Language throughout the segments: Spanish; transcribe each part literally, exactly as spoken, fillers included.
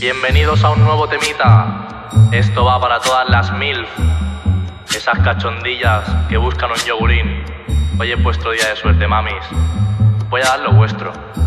Bienvenidos a un nuevo temita. Esto va para todas las milf, esas cachondillas que buscan un yogurín. Hoy es vuestro día de suerte, mamis. Voy a dar lo vuestro.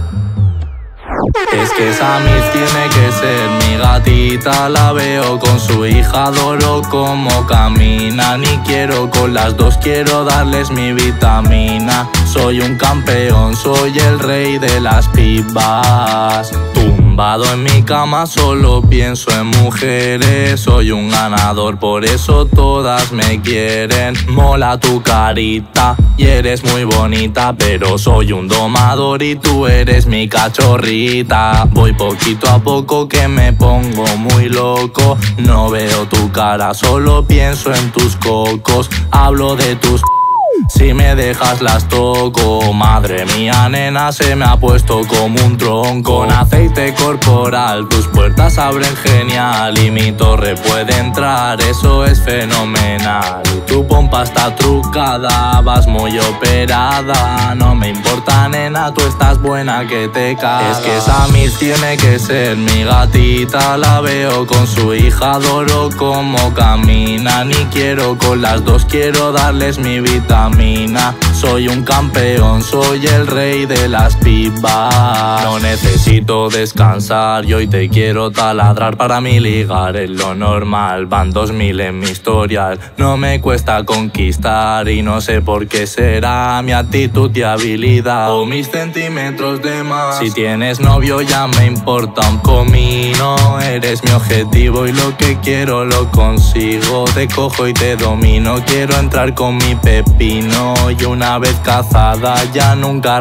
Es que esa milf tiene que ser mi gatita. La veo con su hija, adoro cómo camina. Ni quiero con las dos, quiero darles mi vitamina. Soy un campeón, soy el rey de las pibas. Tumbado en mi cama solo pienso en mujeres. Soy un ganador, por eso todas me quieren. Mola tu carita y eres muy bonita, pero soy un domador y tú eres mi cachorrita. Voy poquito a poco que me pongo muy loco. No veo tu cara, solo pienso en tus cocos. Hablo de tus... si me dejas las toco. Madre mía, nena, se me ha puesto como un tronco. Con aceite corporal tus puertas abren genial y mi torre puede entrar, eso es fenomenal. Tu pompa está trucada, vas muy operada. No me importa, nena, tú estás buena que te cagas. Es que esa milf tiene que ser mi gatita. La veo con su hija, adoro cómo camina. Ni quiero con las dos, quiero darles mi vitamina. Soy un campeón, soy el rey de las pibas. No necesito descansar y hoy te quiero taladrar. Para mí ligar es lo normal, van dos mil en mi historial. No me cuesta conquistar y no sé por qué será mi actitud y habilidad o mis centímetros de más. Si tienes novio ya me importa un comino. Eres mi objetivo y lo que quiero lo consigo. Te cojo y te domino, quiero entrar con mi pepino. Y una vez cazada ya nunca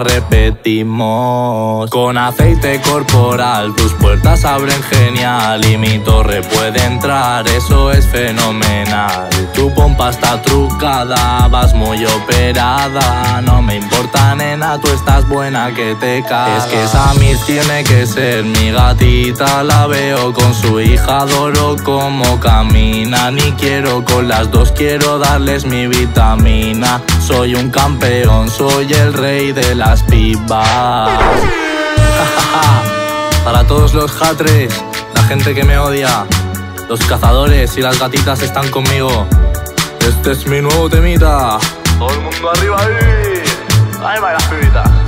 repetimos. Con aceite corporal tus puertas abren genial y mi torre puede entrar, eso es fenomenal. Tu pompa está trucada, vas muy operada. No me importa, nena, tú estás buena que te cagas. Es que esa milf tiene que ser mi gatita. La veo con su hija, adoro cómo camina. Ni quiero con las dos, quiero darles mi vitamina. Soy un campeón, soy el rey de las pibas. Para todos los hatres, la gente que me odia, los cazadores y las gatitas están conmigo. Este es mi nuevo temita. Todo el mundo arriba ahí. Ahí va las pibitas.